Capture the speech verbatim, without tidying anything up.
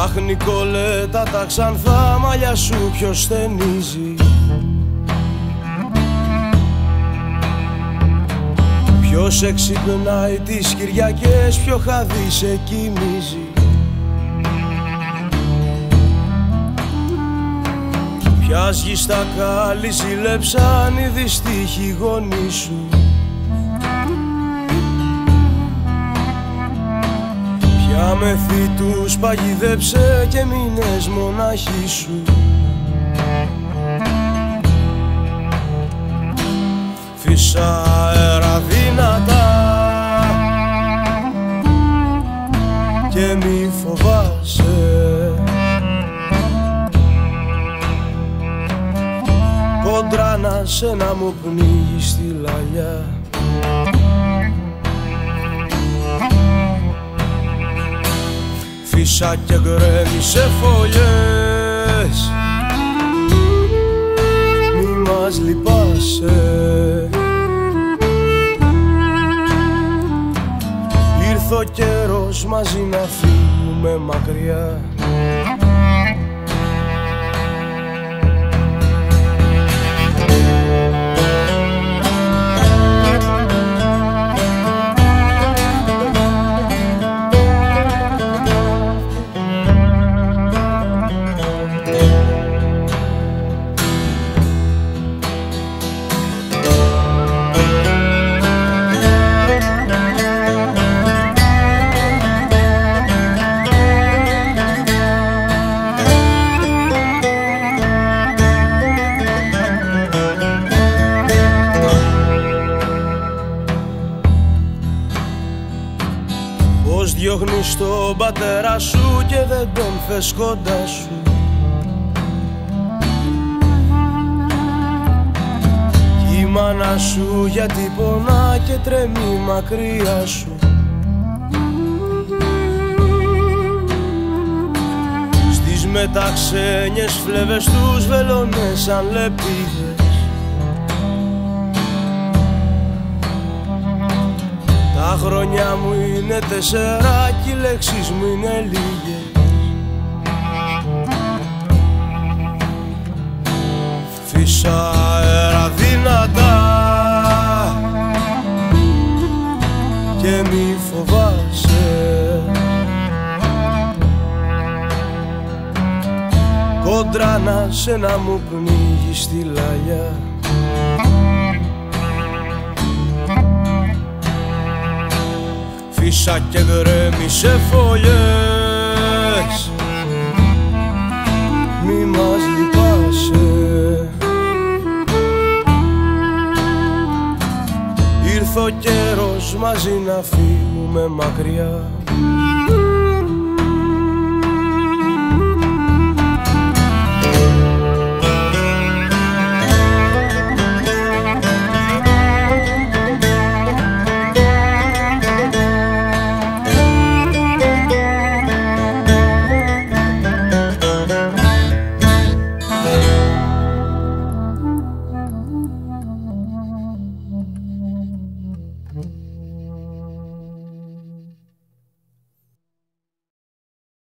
Αχ Νικολέτα, τα ξανθά μαλλιά σου ποιος στενίζει? Ποιος εξυπνάει τις Κυριακές, ποιο χαδί σε κοιμίζει? Ποιας γης τα κάλλη ζήλεψαν οι δυστύχοι γονείς σου? Ποια μεθύ τους παγιδέψε και μείνες μοναχή σου? Φύσα αέρα δυνατά και μη φοβάσαι, κόντρα να σε να μου πνίγει στη λαλιά. Φύσα και γκρέμισε φωλιές, μη μας λυπάσαι. Ήρθε ο καιρός μαζί να φύγουμε μακριά. Πώς διώχνεις τον πατέρα σου και δεν τον θες κοντά σου? Κι η μάνα σου γιατί πονά και τρέμει μακριά σου? Στις μεταξένιες φλέβες τους βελώνες σαν λεπίδες. Τα χρόνια μου είναι τέσσερα κι οι λέξεις μου είναι λίγες. Φύσα αέρα δυνατά και μη φοβάσαι, κόντρα να σε να μου πνίγει στη λαλιά. Φύσα και γκρέμισε φωλιές, μη μας λυπάσαι. Ήρθε ο καιρός μαζί να φύγουμε μακριά.